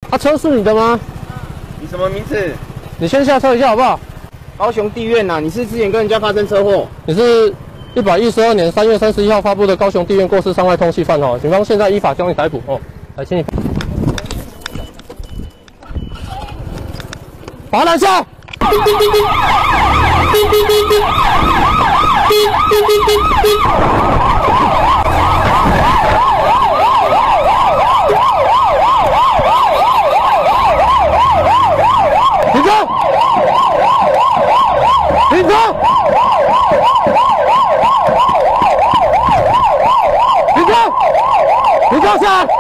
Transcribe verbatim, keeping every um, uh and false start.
啊，车是你的吗？ 你什么名字？ 你先下车一下好不好？ 高雄地院呐、啊，你是之前跟人家发生车祸？ 你是一百一十二年三月三十一号发布的高雄地院过失伤害通缉犯哦，警方现在依法将你逮捕哦。来，请你把他拦下。停车！停车！停车！停车下来！